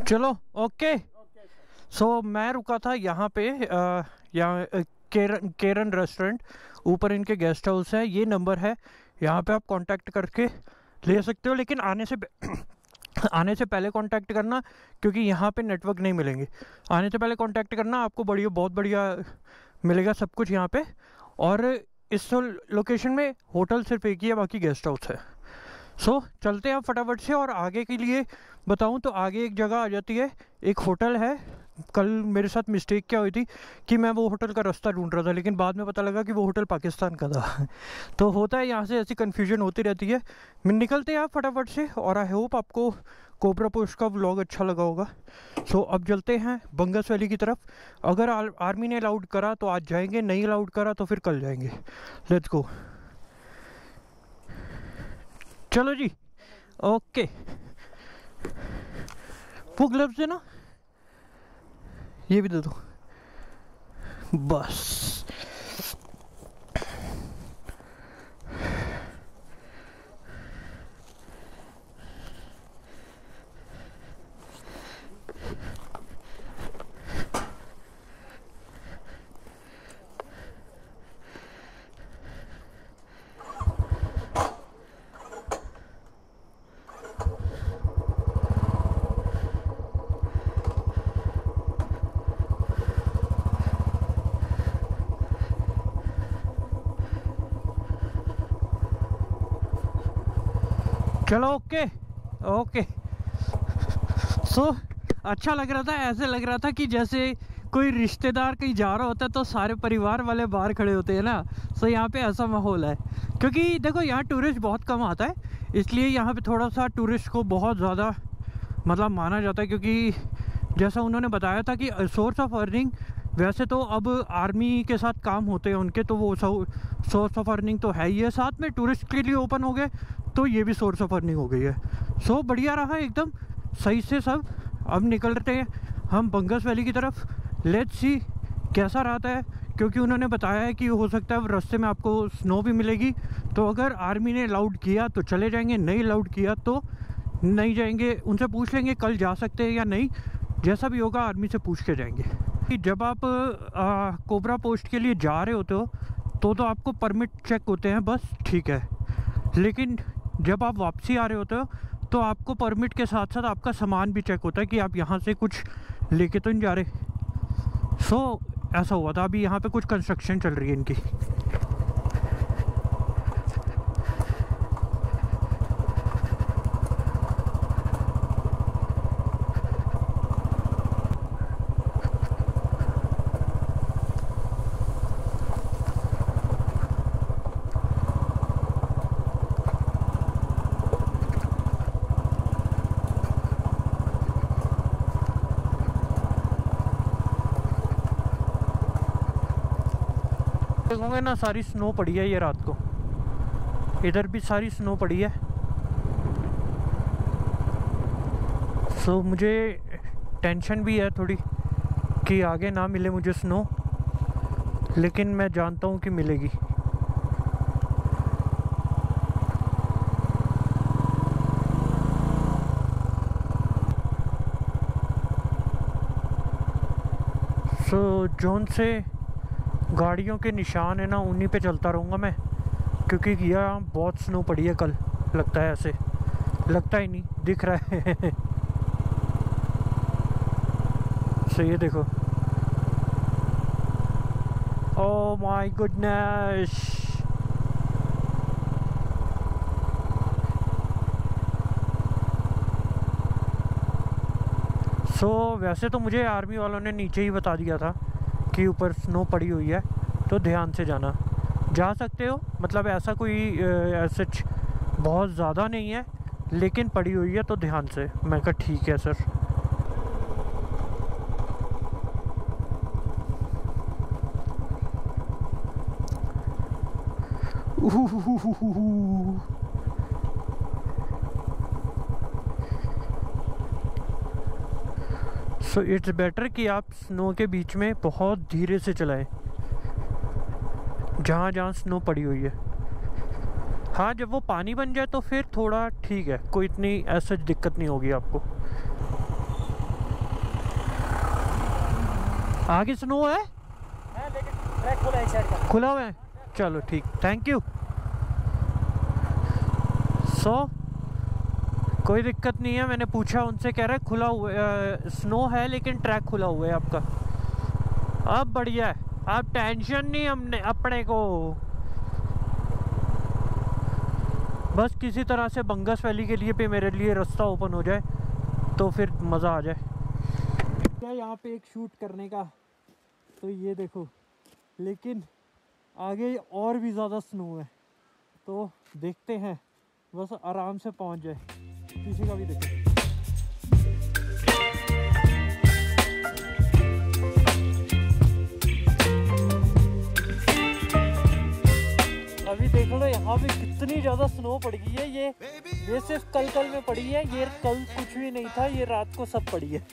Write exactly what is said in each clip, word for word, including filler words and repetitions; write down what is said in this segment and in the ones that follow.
चलो ओके। सो so, मैं रुका था यहाँ पे अ, यहाँ अ, केरन केरन रेस्टोरेंट, ऊपर इनके गेस्ट हाउस है, ये नंबर है, यहाँ पे आप कांटेक्ट करके ले सकते हो, लेकिन आने से आने से पहले कांटेक्ट करना, क्योंकि यहाँ पे नेटवर्क नहीं मिलेंगे। आने से पहले कांटेक्ट करना, आपको बढ़िया बहुत बढ़िया मिलेगा सब कुछ यहाँ पे। और इस लोकेशन में होटल सिर्फ एक ही है, बाकी गेस्ट हाउस है। सो so, चलते हैं फटाफट से। और आगे के लिए बताऊं तो आगे एक जगह आ जाती है, एक होटल है। कल मेरे साथ मिस्टेक क्या हुई थी कि मैं वो होटल का रास्ता ढूंढ रहा था, लेकिन बाद में पता लगा कि वो होटल पाकिस्तान का था। तो होता है यहाँ से, ऐसी कन्फ्यूजन होती रहती है। मैं निकलते हैं आप फटाफट से। और आई होप आपको कोबरा पोस्ट का व्लॉग अच्छा लगा होगा। सो so, अब चलते हैं बंगस वैली की तरफ। अगर आर, आर्मी ने अलाउड करा तो आज जाएंगे, नहीं अलाउड करा तो फिर कल जाएंगे। Let's go. चलो जी ओके। वो ग्लव्स है ना, ये भी दे दो बस। चलो ओके ओके। सो so, अच्छा लग रहा था, ऐसे लग रहा था कि जैसे कोई रिश्तेदार कहीं जा रहा होता है तो सारे परिवार वाले बाहर खड़े होते हैं ना। सो so, यहाँ पे ऐसा माहौल है, क्योंकि देखो यहाँ टूरिस्ट बहुत कम आता है, इसलिए यहाँ पे थोड़ा सा टूरिस्ट को बहुत ज़्यादा मतलब माना जाता है। क्योंकि जैसा उन्होंने बताया था कि सोर्स ऑफ अर्निंग, वैसे तो अब आर्मी के साथ काम होते हैं उनके, तो वो सोर्स ऑफ अर्निंग तो है ही है, साथ में टूरिस्ट के लिए ओपन हो गए तो ये भी सोर्स ऑफ अर्निंग हो गई है। सो so, बढ़िया रहा एकदम सही से सब। अब निकलते हैं हम बंगस वैली की तरफ। लेट्स सी कैसा रहता है, क्योंकि उन्होंने बताया है कि हो सकता है रास्ते में आपको स्नो भी मिलेगी। तो अगर आर्मी ने अलाउड किया तो चले जाएंगे, नहीं अलाउड किया तो नहीं जाएंगे। उनसे पूछ लेंगे कल जा सकते हैं या नहीं, जैसा भी होगा आर्मी से पूछ के जाएंगे। जब आप आ, कोबरा पोस्ट के लिए जा रहे होते हो तो तो आपको परमिट चेक होते हैं बस, ठीक है। लेकिन जब आप वापसी आ रहे होते हो तो आपको परमिट के साथ साथ आपका सामान भी चेक होता है कि आप यहाँ से कुछ लेके तो नहीं जा रहे। सो ऐसा हुआ था। अभी यहाँ पे कुछ कंस्ट्रक्शन चल रही है इनकी। देखोगे ना, सारी स्नो पड़ी है ये रात को, इधर भी सारी स्नो पड़ी है। सो मुझे टेंशन भी है थोड़ी कि आगे ना मिले मुझे स्नो, लेकिन मैं जानता हूँ कि मिलेगी। सो जोन से गाड़ियों के निशान है ना, उन्हीं पे चलता रहूँगा मैं, क्योंकि यहाँ बहुत स्नो पड़ी है कल। लगता है ऐसे, लगता ही नहीं, दिख रहा है। सो ये देखो, ओह माय गुडनेस। सो वैसे तो मुझे आर्मी वालों ने नीचे ही बता दिया था कि ऊपर स्नो पड़ी हुई है, तो ध्यान से जाना। जा सकते हो, मतलब ऐसा कोई ऐसा बहुत ज़्यादा नहीं है, लेकिन पड़ी हुई है तो ध्यान से। मैं कहा ठीक है सर। सो इट्स बेटर कि आप स्नो के बीच में बहुत धीरे से चलाएं, जहाँ जहाँ स्नो पड़ी हुई है। हाँ, जब वो पानी बन जाए तो फिर थोड़ा ठीक है, कोई इतनी ऐसा दिक्कत नहीं होगी आपको। आगे स्नो है, है लेकिन ट्रैक खुला है इस साइड का। खुला हुआ है, चलो ठीक, थैंक यू। सो कोई दिक्कत नहीं है, मैंने पूछा उनसे, कह रहे खुला हुआ स्नो है लेकिन ट्रैक खुला हुआ है आपका। अब बढ़िया है, अब टेंशन नहीं हमने अपने को, बस किसी तरह से बंगस वैली के लिए पे मेरे लिए रास्ता ओपन हो जाए तो फिर मज़ा आ जाए। क्या यहाँ पे एक शूट करने का, तो ये देखो, लेकिन आगे और भी ज़्यादा स्नो है, तो देखते हैं, बस आराम से पहुँच जाए, किसी का भी देखो। अभी देख लो यहाँ पे कितनी ज़्यादा स्नो पड़ गई है। ये ये सिर्फ कल कल में पड़ी है, ये कल कुछ भी नहीं था, ये रात को सब पड़ी है।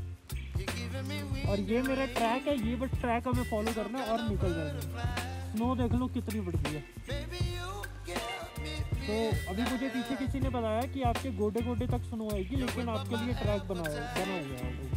और ये मेरा ट्रैक है, ये बस ट्रैक हमें फॉलो करना है और निकल जाएगा। स्नो देख लो कितनी बढ़ गई है। तो अभी मुझे पीछे किसी ने बताया कि आपके गोडे गोडे तक स्नो आएगी, लेकिन आपके लिए ट्रैक बनाया बना हुआ है।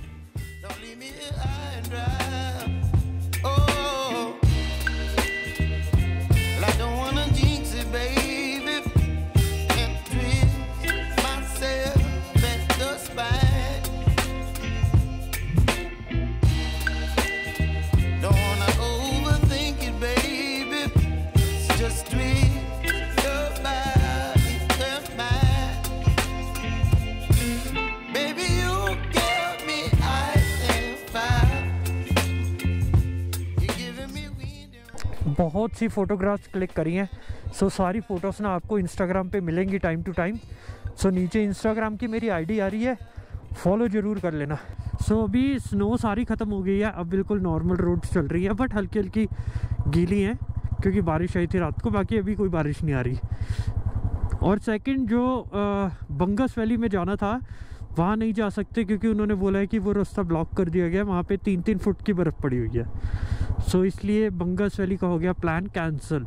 बहुत सी फ़ोटोग्राफ्स क्लिक करी हैं, सो सारी फ़ोटोज़ ना आपको इंस्टाग्राम पे मिलेंगी टाइम टू टाइम। सो नीचे इंस्टाग्राम की मेरी आईडी आ रही है, फॉलो ज़रूर कर लेना। सो अभी स्नो सारी ख़त्म हो गई है, अब बिल्कुल नॉर्मल रोड्स चल रही है, बट हल्की हल्की गीली हैं क्योंकि बारिश आई थी रात को, बाकी अभी कोई बारिश नहीं आ रही। और सेकंड, जो आ, बंगस वैली में जाना था वहाँ नहीं जा सकते क्योंकि उन्होंने बोला है कि वो रास्ता ब्लॉक कर दिया गया, वहाँ पे तीन तीन फुट की बर्फ़ पड़ी हुई है। सो इसलिए बंगस वैली का हो गया प्लान कैंसिल।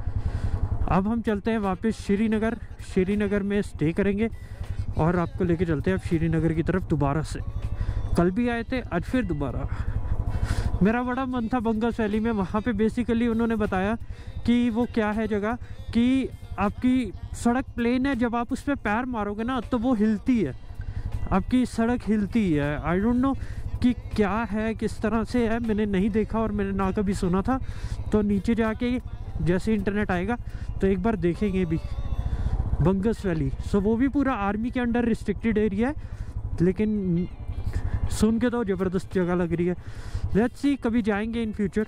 अब हम चलते हैं वापस श्रीनगर, श्रीनगर में स्टे करेंगे और आपको लेके चलते हैं अब श्रीनगर की तरफ दोबारा से। कल भी आए थे, आज फिर दोबारा। मेरा बड़ा मन था बंगस वैली में, वहाँ पे बेसिकली उन्होंने बताया कि वो क्या है जगह, कि आपकी सड़क प्लेन है, जब आप उस पर पैर मारोगे ना तो वो हिलती है, आपकी सड़क हिलती है। आई डोंट नो कि क्या है, किस तरह से है, मैंने नहीं देखा और मैंने ना कभी सुना था। तो नीचे जाके जैसे इंटरनेट आएगा तो एक बार देखेंगे भी बंगस वैली। सो वो भी पूरा आर्मी के अंडर रिस्ट्रिक्टेड एरिया है, लेकिन सुन के तो ज़बरदस्त जगह लग रही है। लेट्स सी, कभी जाएंगे इन फ्यूचर।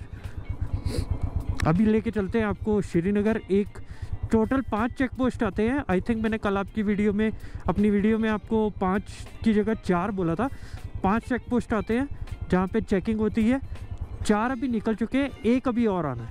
अभी लेके चलते हैं आपको श्रीनगर। एक टोटल पांच चेक पोस्ट आते हैं। आई थिंक मैंने कल आपकी वीडियो में अपनी वीडियो में आपको पांच की जगह चार बोला था। पांच चेक पोस्ट आते हैं जहाँ पे चेकिंग होती है। चार अभी निकल चुके हैं, एक अभी और आना है।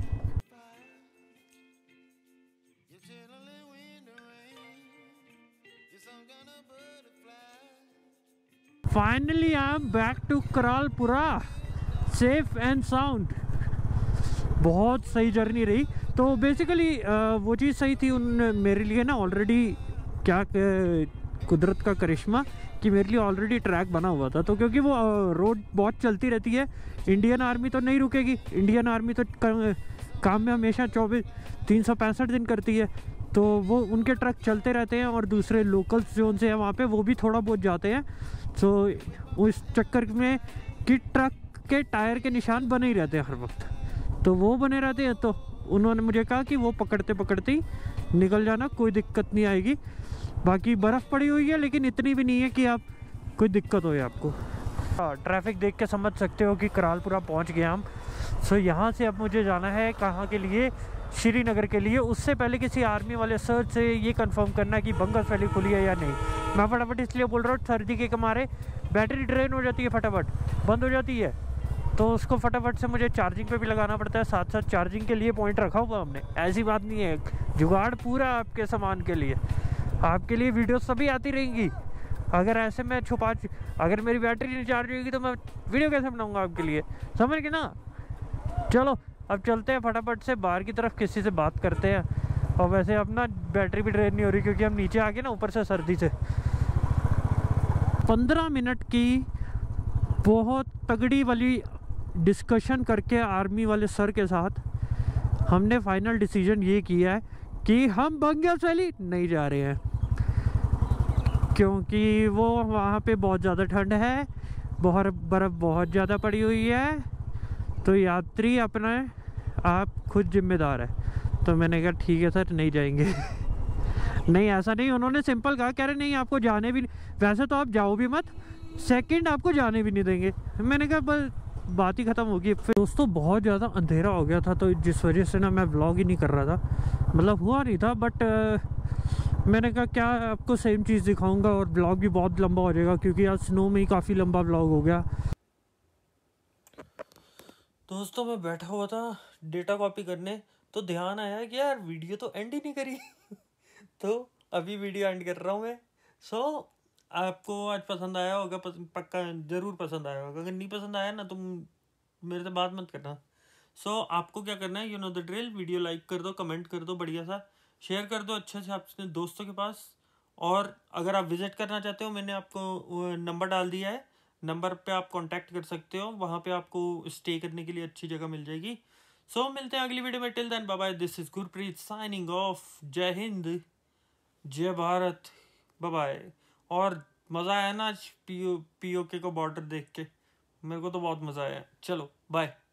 Finally I am back to Karalpura, safe and sound. बहुत सही जर्नी रही। तो बेसिकली वो चीज़ सही थी उन मेरे लिए ना, ऑलरेडी क्या कुदरत का करिश्मा कि मेरे लिए ऑलरेडी ट्रैक बना हुआ था। तो क्योंकि वो रोड बहुत चलती रहती है, इंडियन आर्मी तो नहीं रुकेगी, इंडियन आर्मी तो काम में हमेशा चौबीस तीन सौ पैंसठ दिन करती है, तो वो उनके ट्रक चलते रहते हैं और दूसरे लोकल्स जो उनसे हैं वहाँ पे वो भी थोड़ा बहुत जाते हैं। सो उस चक्कर में कि ट्रक के टायर के निशान बने ही रहते हैं हर वक्त, तो वो बने रहते हैं। तो उन्होंने मुझे कहा कि वो पकड़ते पकड़ते ही निकल जाना, कोई दिक्कत नहीं आएगी। बाकी बर्फ़ पड़ी हुई है लेकिन इतनी भी नहीं है कि आप कोई दिक्कत हो आपको। ट्रैफिक देख के समझ सकते हो कि करालपुरा पहुंच गए हम। सो यहाँ से अब मुझे जाना है कहाँ के लिए, श्रीनगर के लिए। उससे पहले किसी आर्मी वाले सर से ये कंफर्म करना है कि बंगस वैली खुली है या नहीं। मैं फटाफट इसलिए बोल रहा हूँ, सर्दी के मारे बैटरी ड्रेन हो जाती है, फटाफट बंद हो जाती है, तो उसको फटाफट से मुझे चार्जिंग पे भी लगाना पड़ता है। साथ साथ चार्जिंग के लिए पॉइंट रखा हुआ हमने, ऐसी बात नहीं है, जुगाड़ पूरा आपके सामान के लिए। आपके लिए वीडियोस सभी आती रहेंगी। अगर ऐसे मैं छुपा अगर मेरी बैटरी नहीं चार्ज होगी तो मैं वीडियो कैसे बनाऊंगा आपके लिए, समझ गए ना। चलो अब चलते हैं फटाफट से बाहर की तरफ, किसी से बात करते हैं। और वैसे अब ना बैटरी भी ड्रेन नहीं हो रही क्योंकि हम नीचे आ गए ना ऊपर से सर्दी से। पंद्रह मिनट की बहुत तगड़ी वाली डिस्कशन करके आर्मी वाले सर के साथ हमने फाइनल डिसीजन ये किया है कि हम बंगल्स वैली नहीं जा रहे हैं, क्योंकि वो वहाँ पे बहुत ज़्यादा ठंड है, बहुत बर्फ़ बहुत ज़्यादा पड़ी हुई है, तो यात्री अपना आप खुद जिम्मेदार है। तो मैंने कहा ठीक है सर, नहीं जाएंगे। नहीं ऐसा नहीं, उन्होंने सिंपल कहा, कह रहे नहीं आपको जाने भी, वैसे तो आप जाओ भी मत, सेकंड आपको जाने भी नहीं देंगे। मैंने कहा बस बात ही ख़त्म होगी। फिर दोस्तों बहुत ज़्यादा अंधेरा हो गया था, तो जिस वजह से ना मैं व्लॉग ही नहीं कर रहा था, मतलब हुआ नहीं था, बट मैंने कहा क्या आपको सेम चीज़ दिखाऊंगा और ब्लॉग भी बहुत लंबा हो जाएगा, क्योंकि आज स्नो में ही काफ़ी लंबा ब्लॉग हो गया। दोस्तों मैं बैठा हुआ था डेटा कॉपी करने, तो ध्यान आया कि यार वीडियो तो एंड ही नहीं करी। तो अभी वीडियो एंड कर रहा हूँ मैं। सो so, आपको आज पसंद आया होगा, पस, पक्का ज़रूर पसंद आया होगा। अगर नहीं पसंद आया ना, तुम मेरे से बात मत करना। सो so, आपको क्या करना है, you know the drill, video like कर दो, कमेंट कर दो, बढ़िया सा शेयर कर दो अच्छे से अपने दोस्तों के पास। और अगर आप विजिट करना चाहते हो, मैंने आपको नंबर डाल दिया है, नंबर पे आप कांटेक्ट कर सकते हो, वहाँ पे आपको स्टे करने के लिए अच्छी जगह मिल जाएगी। सो so, मिलते हैं अगली वीडियो में। Till then bye bye, this is Gurpreet signing off. जय हिंद, जय भारत, बाय बाय। और मज़ा आया ना आज पीओ पीओके को बॉर्डर देख के, मेरे को तो बहुत मज़ा आया। चलो बाय।